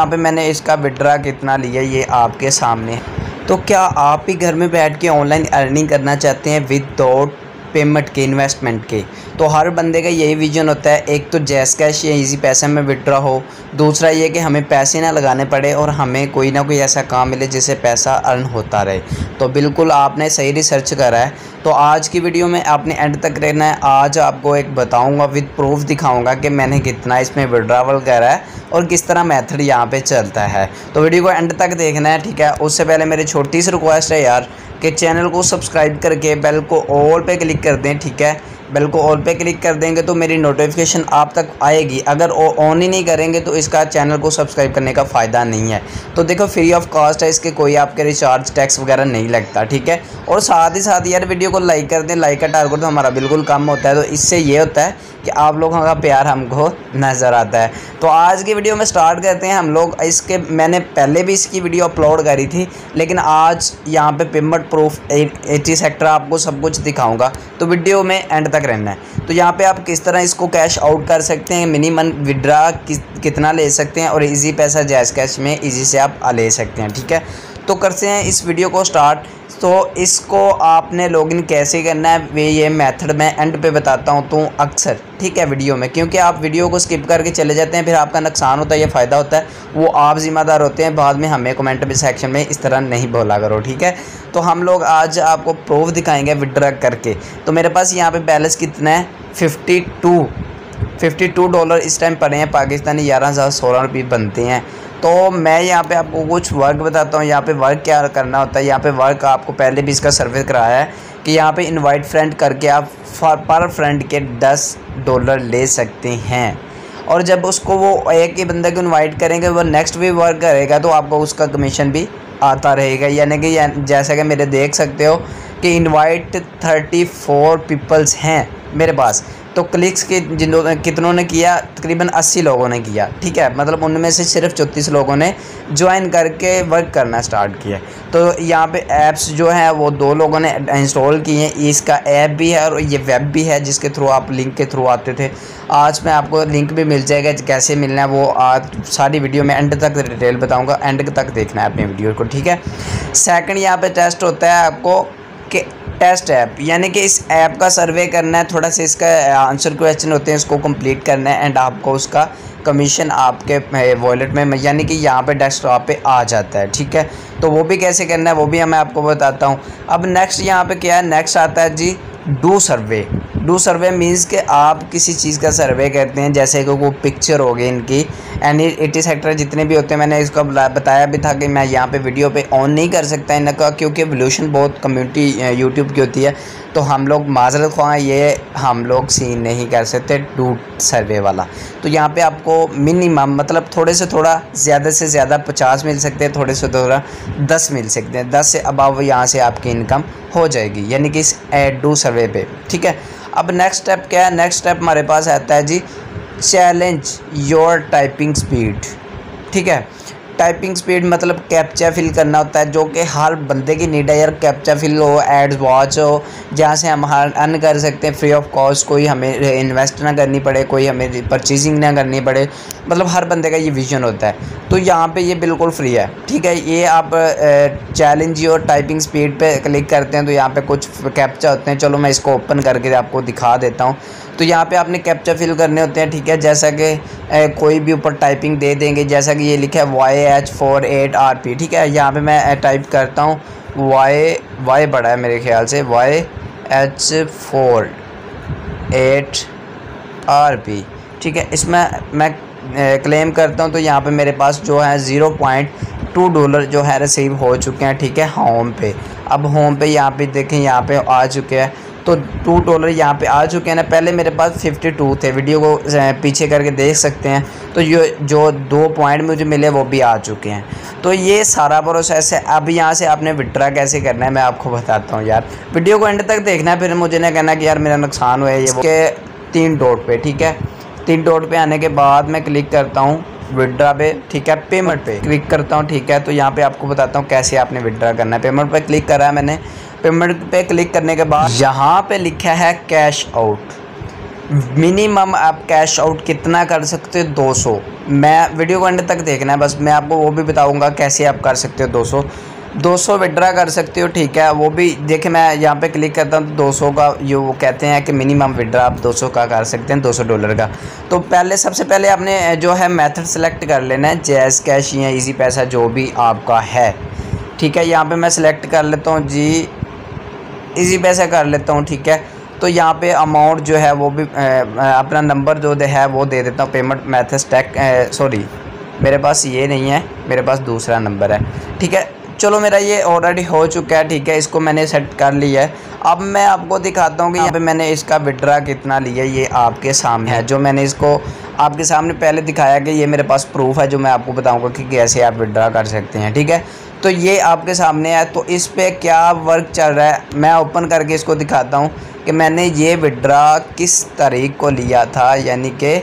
यहाँ पे मैंने इसका विड्रा कितना लिया ये आपके सामने है। तो क्या आप भी घर में बैठ के ऑनलाइन अर्निंग करना चाहते हैं विदाउट पेमेंट के, इन्वेस्टमेंट के? तो हर बंदे का यही विजन होता है, एक तो जैस कैश या इजी पैसे में विड्रा हो, दूसरा ये कि हमें पैसे ना लगाने पड़े और हमें कोई ना कोई ऐसा काम मिले जिससे पैसा अर्न होता रहे। तो बिल्कुल आपने सही रिसर्च करा है। तो आज की वीडियो में आपने एंड तक रहना है। आज आपको एक बताऊंगा, विद प्रूफ दिखाऊंगा कि मैंने कितना इसमें विड्रावल करा है और किस तरह मेथड यहाँ पे चलता है। तो वीडियो को एंड तक देखना है, ठीक है। उससे पहले मेरी छोटी सी रिक्वेस्ट है यार कि चैनल को सब्सक्राइब करके बेल को ऑल पे क्लिक कर दें, ठीक है। बेल को ऑल पे क्लिक कर देंगे तो मेरी नोटिफिकेशन आप तक आएगी। अगर ऑन ही नहीं करेंगे तो इसका चैनल को सब्सक्राइब करने का फ़ायदा नहीं है। तो देखो फ्री ऑफ कॉस्ट है, इसके कोई आपके रिचार्ज टैक्स वगैरह नहीं लगता, ठीक है। और साथ ही साथ यार वीडियो को लाइक कर दें। लाइक का टारगेट तो हमारा बिल्कुल कम होता है, तो इससे ये होता है कि आप लोगों का प्यार हमको नज़र आता है। तो आज की वीडियो में स्टार्ट करते हैं हम लोग। इसके मैंने पहले भी इसकी वीडियो अपलोड करी थी, लेकिन आज यहाँ पे पेमेंट प्रूफ 80 सेक्टर आपको सब कुछ दिखाऊंगा, तो वीडियो में एंड तक रहना है। तो यहाँ पे आप किस तरह इसको कैश आउट कर सकते हैं, मिनिमम विड्रा कितना ले सकते हैं और इजी पैसा जैस कैश में इजी से आप ले सकते हैं, ठीक है। तो करते हैं इस वीडियो को स्टार्ट। तो इसको आपने लॉगिन कैसे करना है वे ये मेथड मैं एंड पे बताता हूँ तो अक्सर, ठीक है, वीडियो में, क्योंकि आप वीडियो को स्किप करके चले जाते हैं, फिर आपका नुकसान होता है या फ़ायदा होता है वो आप ज़िम्मेदार होते हैं। बाद में हमें कमेंट में सेक्शन में इस तरह नहीं बोला करो, ठीक है। तो हम लोग आज आपको प्रूफ दिखाएंगे विड्रा करके। तो मेरे पास यहाँ पर बैलेंस कितना है, 52 डॉलर इस टाइम पड़े हैं पाकिस्तानी, 11,016 रुपये बनते हैं। तो मैं यहाँ पे आपको कुछ वर्क बताता हूँ। यहाँ पे वर्क क्या करना होता है। यहाँ पे वर्क आपको पहले भी इसका सर्वे कराया है कि यहाँ पे इनवाइट फ्रेंड करके आप पर फ्रेंड के $10 ले सकते हैं। और जब उसको वो एक ही बंदे को इनवाइट करेंगे, वो नेक्स्ट भी वर्क करेगा तो आपको उसका कमीशन भी आता रहेगा। यानी कि जैसा कि मेरे देख सकते हो कि इनवाइट 34 पीपल्स हैं मेरे पास। तो क्लिक्स के कितनों ने किया, तकरीबन 80 लोगों ने किया, ठीक है। मतलब उनमें से सिर्फ 34 लोगों ने ज्वाइन करके वर्क करना स्टार्ट किया। तो यहाँ पे ऐप्स जो हैं वो 2 लोगों ने इंस्टॉल किए हैं। इसका ऐप भी है और ये वेब भी है जिसके थ्रू आप लिंक के थ्रू आते थे। आज मैं आपको लिंक भी मिल जाएगा, कैसे मिलना है वो आज सारी वीडियो में एंड तक डिटेल बताऊँगा। एंड तक देखना है अपनी वीडियो को, ठीक है। सेकेंड यहाँ पर टेस्ट होता है आपको कि टेस्ट ऐप, यानी कि इस ऐप का सर्वे करना है, थोड़ा सा इसका आंसर क्वेश्चन होते हैं इसको कंप्लीट करना है एंड आपको उसका कमीशन आपके वॉलेट में यानी कि यहाँ पे डेस्कटॉप पे आ जाता है, ठीक है। तो वो भी कैसे करना है वो भी मैं आपको बताता हूँ। अब नेक्स्ट यहाँ पे क्या है, नेक्स्ट आता है जी do survey. Do survey means कि आप किसी चीज़ का सर्वे करते हैं, जैसे कि वो पिक्चर हो गई इनकी एंड 80 सेक्टर जितने भी होते हैं। मैंने इसको बताया भी था कि मैं यहाँ पे वीडियो पे ऑन नहीं कर सकता इनका, क्योंकि एवोल्यूशन बहुत कम्युनिटी यूट्यूब की होती है। तो हम लोग माजरत ख्वाह ये हम लोग सीन नहीं कर सकते डू सर्वे वाला। तो यहाँ पे आपको मिनिमम मतलब थोड़े से थोड़ा ज़्यादा से ज़्यादा 50 मिल सकते हैं, थोड़े से थोड़ा 10 मिल सकते हैं। 10 से अबव यहाँ से आपकी इनकम हो जाएगी, यानी कि इस डू सर्वे पे, ठीक है। अब नेक्स्ट स्टेप क्या है, नेक्स्ट स्टेप हमारे पास आता है जी चैलेंज योर टाइपिंग स्पीड, ठीक है। टाइपिंग स्पीड मतलब कैप्चा फिल करना होता है, जो कि हर बंदे की नीड है यार। कैप्चा फिल हो, एड्स वॉच हो, जहाँ से हम अर्न कर सकते हैं फ्री ऑफ कॉस्ट, कोई हमें इन्वेस्ट ना करनी पड़े, कोई हमें परचेजिंग ना करनी पड़े। मतलब हर बंदे का ये विजन होता है। तो यहाँ पे ये बिल्कुल फ्री है, ठीक है। ये आप चैलेंज योर टाइपिंग स्पीड पे क्लिक करते हैं तो यहाँ पे कुछ कैप्चा होते हैं। चलो मैं इसको ओपन करके आपको दिखा देता हूँ। तो यहाँ पे आपने कैप्चा फिल करने होते हैं, ठीक है। जैसा कि कोई भी ऊपर टाइपिंग दे देंगे, जैसा कि ये लिखा है YH48RP, ठीक है। यहाँ पे मैं टाइप करता हूँ वाई बड़ा है मेरे ख्याल से, YH48RP, ठीक है। इसमें मैं क्लेम करता हूँ तो यहाँ पे मेरे पास जो है $0.2 जो है रिसीव हो चुके हैं, ठीक है, होम पे। अब होम पे यहाँ पे देखें, यहाँ पे आ चुके हैं तो $2 यहाँ पे आ चुके हैं ना। पहले मेरे पास 52 थे, वीडियो को पीछे करके देख सकते हैं। तो ये जो 2 पॉइंट मुझे मिले वो भी आ चुके हैं। तो ये सारा प्रोसेस है। अब यहाँ से आपने विड्रा कैसे करना है मैं आपको बताता हूँ यार। वीडियो को एंड तक देखना है, फिर मुझे ना कहना कि यार मेरा नुकसान हुआ है। ये के 3 डॉट पे, ठीक है। 3 डॉट पे आने के बाद मैं क्लिक करता हूँ विड्रा पे, ठीक है। पेमेंट पे क्लिक करता हूँ, ठीक है। तो यहाँ पे आपको बताता हूँ कैसे आपने विड्रा करना है। पेमेंट पे क्लिक करा है मैंने। पेमेंट पे क्लिक करने के बाद यहाँ पे लिखा है कैश आउट, मिनिमम आप कैश आउट कितना कर सकते हो, 200। मैं वीडियो को एंड तक देखना है बस, मैं आपको वो भी बताऊंगा कैसे आप कर सकते हो 200 विड्रा कर सकते हो, ठीक है। वो भी देखिए, मैं यहाँ पे क्लिक करता हूँ तो 200 का ये वो कहते हैं कि मिनिमम विड्रा आप 200 का कर सकते हैं, $200 का। तो पहले सबसे पहले आपने जो है मेथड सेलेक्ट कर लेना है, जैज़ कैश या इजी पैसा जो भी आपका है, ठीक है। यहाँ पे मैं सिलेक्ट कर लेता हूँ जी, इजी पैसा कर लेता हूँ, ठीक है। तो यहाँ पे अमाउंट जो है वो भी अपना नंबर जो है वो दे देता हूँ। पेमेंट मेथड स्टैक सॉरी मेरे पास ये नहीं है, मेरे पास दूसरा नंबर है, ठीक है। चलो मेरा ये ऑलरेडी हो चुका है, ठीक है। इसको मैंने सेट कर लिया है। अब मैं आपको दिखाता हूँ कि यहाँ पे मैंने इसका विड्रा कितना लिया, ये आपके सामने है। जो मैंने इसको आपके सामने पहले दिखाया कि ये मेरे पास प्रूफ है, जो मैं आपको बताऊँगा कि कैसे आप विड्रा कर सकते हैं, ठीक है। तो ये आपके सामने है। तो इस पर क्या वर्क चल रहा है मैं ओपन करके इसको दिखाता हूँ कि मैंने ये विड्रा किस तारीख को लिया था, यानी कि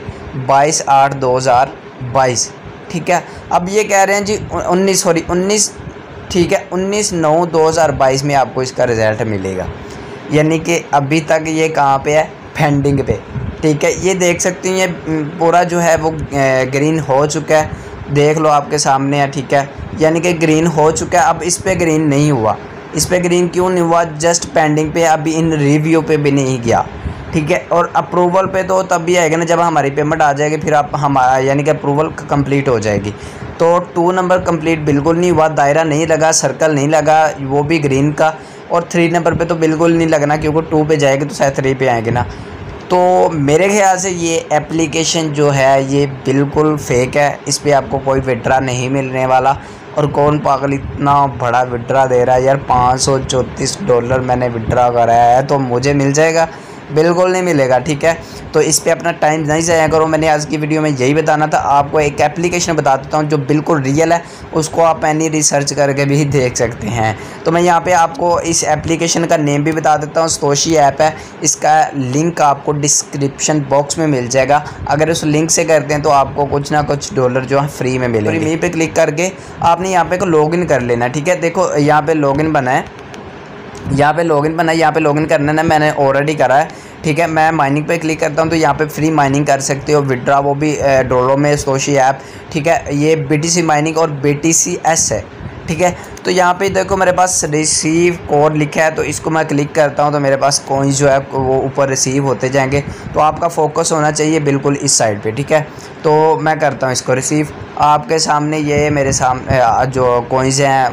22/8/2022, ठीक है। अब ये कह रहे हैं जी 19, ठीक है, 19/9/2022 में आपको इसका रिज़ल्ट मिलेगा, यानी कि अभी तक ये कहाँ पे है, पेंडिंग पे, ठीक है। ये देख सकती हैं, ये पूरा जो है वो ग्रीन हो चुका है, देख लो आपके सामने है, ठीक है। यानी कि ग्रीन हो चुका है। अब इस पे ग्रीन नहीं हुआ, इस पे ग्रीन क्यों नहीं हुआ, जस्ट पेंडिंग पे, अभी इन रिव्यू पे भी नहीं गया, ठीक है। और अप्रूवल पे तो तब भी आएगा ना जब हमारी पेमेंट आ जाएगी, फिर आप यानी कि अप्रूवल कंप्लीट हो जाएगी। तो 2 नंबर कंप्लीट बिल्कुल नहीं हुआ, दायरा नहीं लगा, सर्कल नहीं लगा, वो भी ग्रीन का। और 3 नंबर पे तो बिल्कुल नहीं लगना, क्योंकि 2 पे जाएगी तो शायद 3 पे आएंगे ना। तो मेरे ख्याल से ये एप्लीकेशन जो है ये बिल्कुल फेक है, इस पर आपको कोई विड्रा नहीं मिलने वाला। और कौन पागल इतना बड़ा विड्रा दे रहा है यार, $534 मैंने विड्रा कराया है, तो मुझे मिल जाएगा, बिल्कुल नहीं मिलेगा, ठीक है। तो इस पे अपना टाइम नहीं ज़ाया करो। मैंने आज की वीडियो में यही बताना था। आपको एक एप्लीकेशन बता देता हूँ जो बिल्कुल रियल है, उसको आप एनी रिसर्च करके भी देख सकते हैं। तो मैं यहाँ पे आपको इस एप्लीकेशन का नेम भी बता देता हूँ, सतोशी ऐप है। इसका लिंक आपको डिस्क्रिप्शन बॉक्स में मिल जाएगा। अगर उस लिंक से करते हैं तो आपको कुछ ना कुछ डॉलर जो है फ्री में मिलेंगे। फ्री पे क्लिक करके आपने यहाँ पे को लॉगिन कर लेना, ठीक है। देखो यहाँ पे लॉगिन बना है, यहाँ पे लॉगिन करना है, मैंने ऑलरेडी करा है, ठीक है। मैं माइनिंग पे क्लिक करता हूँ तो यहाँ पे फ्री माइनिंग कर सकते हो, विड्रा वो भी डॉलरों में, सतोशी ऐप, ठीक है। ये BTC माइनिंग और BTCS है, ठीक है। तो यहाँ पे देखो मेरे पास रिसीव कोड लिखा है, तो इसको मैं क्लिक करता हूँ तो मेरे पास कॉइन्स जो है वो ऊपर रिसीव होते जाएंगे। तो आपका फोकस होना चाहिए बिल्कुल इस साइड पे, ठीक है। तो मैं करता हूँ इसको रिसीव। आपके सामने ये मेरे सामने जो कॉइन्स हैं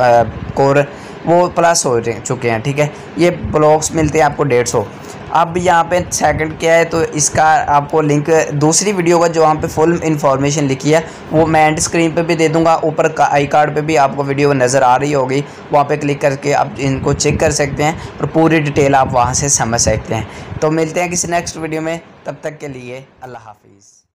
वो प्लस हो चुके हैं, ठीक है। ये ब्लॉक्स मिलते हैं आपको 150। अब यहाँ पे सेकंड क्या है, तो इसका आपको लिंक दूसरी वीडियो का जो वहाँ पे फुल इन्फॉर्मेशन लिखी है वो मैं एंड स्क्रीन पे भी दे दूँगा, ऊपर आई कार्ड पे भी आपको वीडियो नज़र आ रही होगी, वहाँ पे क्लिक करके आप इनको चेक कर सकते हैं और पूरी डिटेल आप वहाँ से समझ सकते हैं। तो मिलते हैं किसी नेक्स्ट वीडियो में, तब तक के लिए अल्लाह हाफिज़।